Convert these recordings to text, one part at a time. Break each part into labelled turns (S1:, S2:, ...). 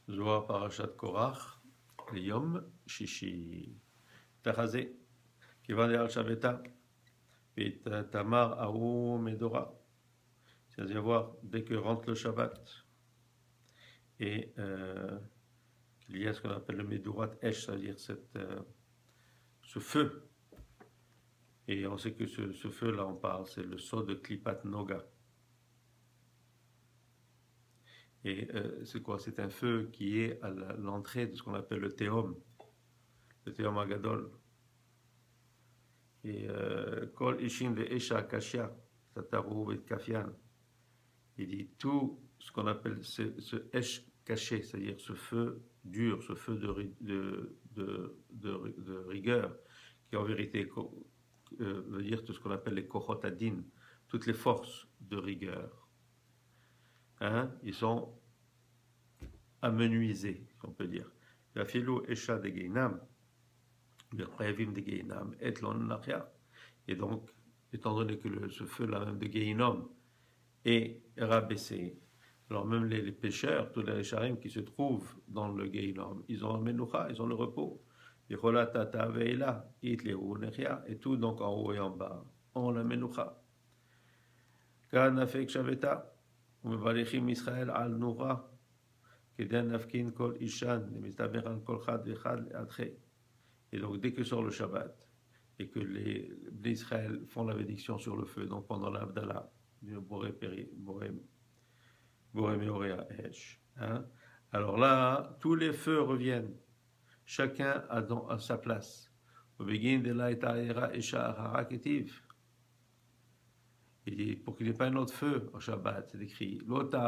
S1: Zohar Parashat Korach, Yom Shishi. Tachazé, Kivan al Shaveta, Vit Tamar Aou Medora. C'est-à-dire voir dès que rentre le Shabbat et qu'il y a ce qu'on appelle le Medurat Esh, c'est-à-dire ce feu. Et on sait que ce feu-là, on parle, c'est le saut de Klipat Noga. Et c'est quoi? C'est un feu qui est à l'entrée de ce qu'on appelle le Théum Agadol. Et Kol Ishin de Esha Kashia, Tataru et Kafian. Il dit tout ce qu'on appelle ce Esh caché, c'est-à-dire ce feu dur, ce feu de rigueur, qui en vérité veut dire tout ce qu'on appelle les Kohot Adin, toutes les forces de rigueur. Hein? Ils sont amenuisés, on peut dire. La philo Esha de Geinam, le Khayavim de Geinam, et l'on nachia. Et donc, étant donné que ce feu-là même de Geinom est rabaissé, alors même les pêcheurs, tous les Risharim qui se trouvent dans le Geinom, ils ont un Menoucha, ils ont le repos. Et tout donc en haut et en bas, on la Menoucha. Kan afek shaveta, ומבריחים ישראל על נורה, כדי נפקין כל אישן, למסתבר על כל חד ואחד לאדחי. Et donc, dès que sort le Shabbat, et que les Israël font la bénédiction sur le feu, donc pendant l'Abdallah, alors là, tous les feux reviennent, chacun à sa place. Et pour qu'il n'y ait pas un autre feu au Shabbat, c'est écrit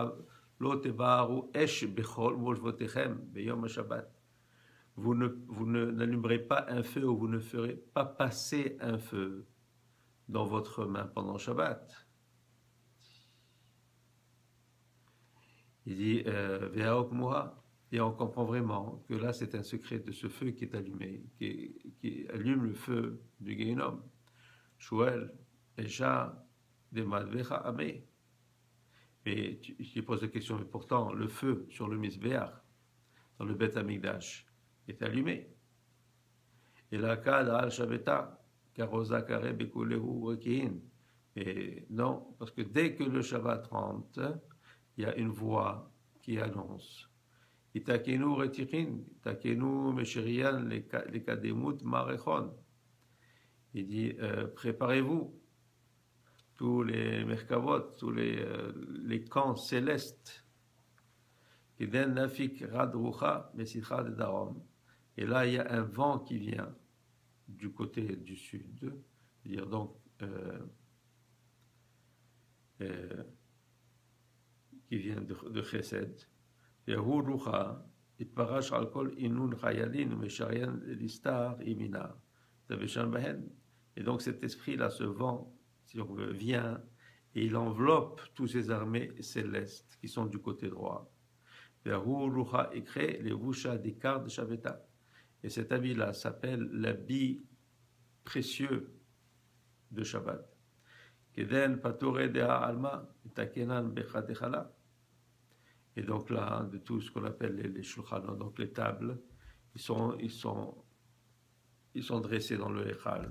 S1: vous n'allumerez pas un feu ou vous ne ferez pas passer un feu dans votre main pendant le Shabbat. Il dit et on comprend vraiment que là c'est un secret de ce feu qui est allumé, qui allume le feu du Geinom. Shouel, Esha, de Madvecha Amé. Mais tu poses la question, mais pourtant le feu sur le Misbéach, dans le Beth Amikdash, est allumé. Et la Kad al Shabeta, Karoza Kare Bekulehu Rekiin. Et non, parce que dès que le Shabbat rentre, il y a une voix qui annonce Itakenu Retirin, Itakenu Mesherian, les Kademut Marechon. Il dit préparez-vous, tous les Merkavot, tous les camps célestes. Kiden Nafik Radrucha, Mesitra de Darom. Et là, il y a un vent qui vient du côté du sud, c'est-à-dire donc qui vient de Chesed. Et Rucha, il parache al kol inun chayalin mesharian listar imina. Et donc cet esprit-là, ce vent, si on veut, vient et il enveloppe tous ces armées célestes qui sont du côté droit. Et Rucha écrit les Vusha d'Ikar de Shaveta. Et cet habit-là s'appelle l'habit précieux de Shabbat. Keden patore dea alma, takenan bechadechala. Et donc là, de tout ce qu'on appelle les shulchanot, donc les tables, ils sont dressés dans le Echal.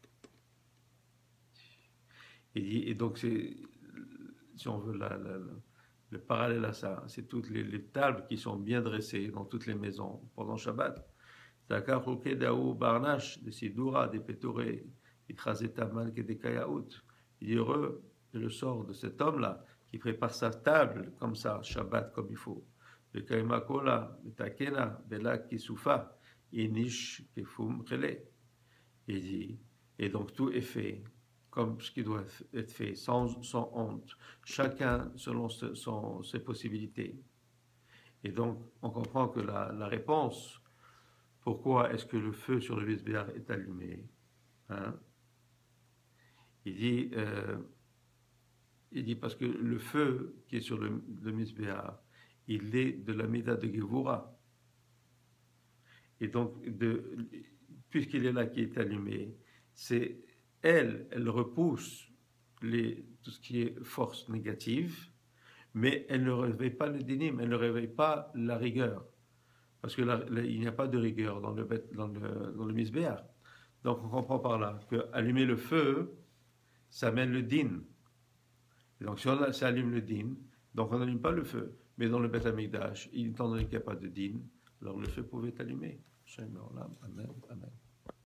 S1: Et donc, si on veut le parallèle à ça, c'est toutes les tables qui sont bien dressées dans toutes les maisons pendant Shabbat. Zakar Ruke Daou Barnash, de Sidura, des Pétoré, Itrazetaman Kedekayaout. Il est heureux de le sort de cet homme-là qui prépare sa table comme ça, Shabbat comme il faut. Le Kaimakola, le Takena, Bela Kisoufa, Inish Kefum Rele. Il dit, et donc tout est fait comme ce qui doit être fait, sans honte, chacun selon ses possibilités. Et donc, on comprend que la réponse, pourquoi est-ce que le feu sur le Misbéach est allumé, hein? Il dit parce que le feu qui est sur le Misbéach, il est de la Mida de Gevura. Et donc, puisqu'il est là qui est allumé, c'est elle repousse tout ce qui est force négative, mais elle ne réveille pas le dinim, elle ne réveille pas la rigueur. parce que il n'y a pas de rigueur dans le misbéach. Donc on comprend par là que allumer le feu, ça mène le din. Et donc si on s'allume le din, donc on n'allume pas le feu. Mais dans le Beth Amikdash, étant donné qu'il n'y a pas de din, alors le feu pouvait être allumé. Amen, amen.